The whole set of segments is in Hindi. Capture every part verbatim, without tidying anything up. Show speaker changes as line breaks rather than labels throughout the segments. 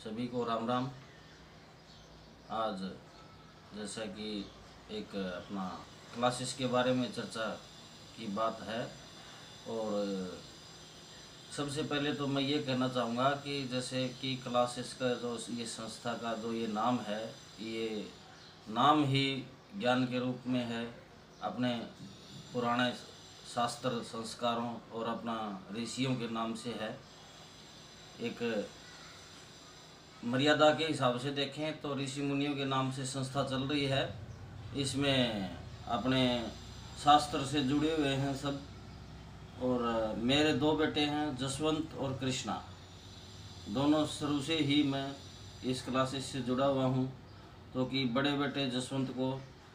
सभी को राम राम। आज जैसा कि एक अपना क्लासेस के बारे में चर्चा की बात है, और सबसे पहले तो मैं ये कहना चाहूँगा कि जैसे कि क्लासेस का जो ये संस्था का जो ये नाम है, ये नाम ही ज्ञान के रूप में है। अपने पुराने शास्त्र संस्कारों और अपना ऋषियों के नाम से है। एक मर्यादा के हिसाब से देखें तो ऋषि मुनियों के नाम से संस्था चल रही है। इसमें अपने शास्त्र से जुड़े हुए हैं सब। और मेरे दो बेटे हैं, जसवंत और कृष्णा। दोनों शुरू से ही मैं इस क्लासेस से जुड़ा हुआ हूँ। तो कि बड़े बेटे जसवंत को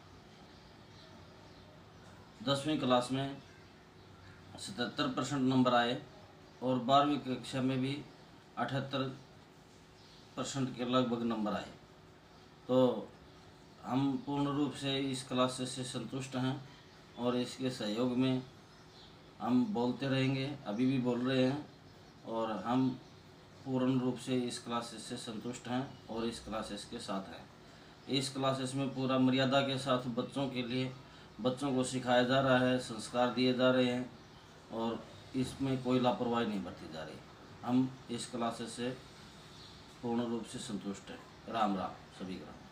दसवीं क्लास में सतहत्तर परसेंट नंबर आए और बारहवीं कक्षा में भी अठहत्तर परसेंट के लगभग नंबर आए। तो हम पूर्ण रूप से इस क्लासेस से संतुष्ट हैं और इसके सहयोग में हम बोलते रहेंगे, अभी भी बोल रहे हैं। और हम पूर्ण रूप से इस क्लासेस से संतुष्ट हैं और इस क्लासेस के साथ हैं। इस क्लासेस में पूरा मर्यादा के साथ बच्चों के लिए बच्चों को सिखाया जा रहा है, संस्कार दिए जा रहे हैं और इसमें कोई लापरवाही नहीं बरती जा रही। हम इस क्लासेस से पूर्ण रूप से संतुष्ट हैं। राम राम सभी का।